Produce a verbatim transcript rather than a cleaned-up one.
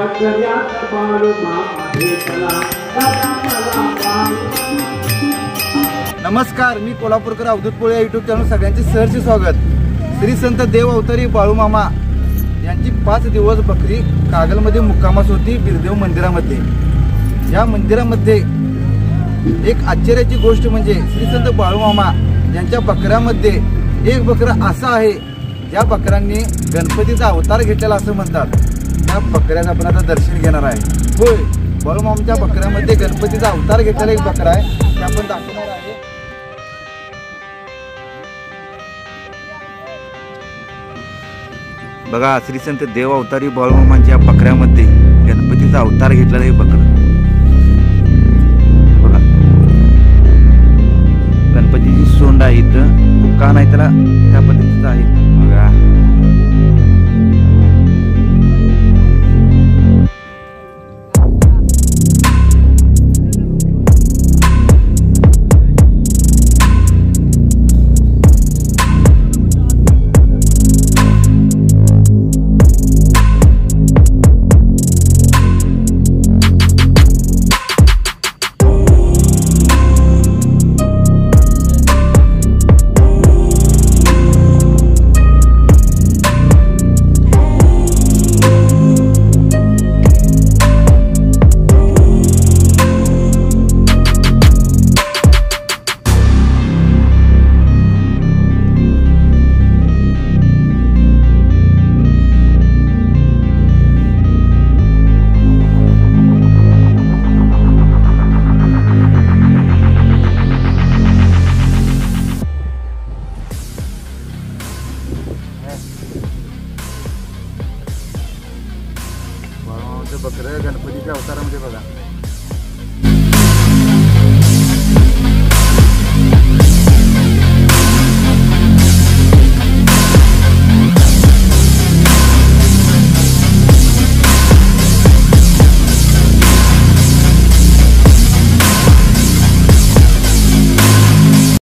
नमस्कार, मी कोल्हापूरकर अवधूत पोळे या यूट्यूब चॅनल सगळ्यांचे सहर्ष स्वागत। श्री संत देव अवतारी बाळूमामा यांची पाच दिवस बकरी कागलमध्ये मुक्कामास होती बिरदेव मंदिरामध्ये। या मंदिरामध्ये एक आश्चर्याची गोष्ट म्हणजे श्री संत बाळूमामा यांच्या बकऱ्यामध्ये एक बकरा असा आहे ज्या बकऱ्यांनी गणपतीचा अवतार घेतलेला असं म्हणतात। त्या बकऱ्याचं आपण आता दर्शन घेणार आहे। होय, बाळूमामाच्या बकऱ्यामध्ये गणपतीचा अवतार घेतलेला एक बकरा आहे, ते आपण दाखवणार आहे। बघा, श्री संत देव अवतारी बाळूमामांच्या बकऱ्यामध्ये गणपतीचा अवतार घेतलेला एक बकरा बघा। गणपतीची सोंड आहे, इथं दुकान आहे त्याला त्या पद्धतीचं आहे बघा। बकऱ्या गणपतीच्या अवतारामध्ये बघा।